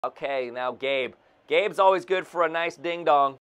Okay, now Gabe. Gabe's always good for a nice ding-dong.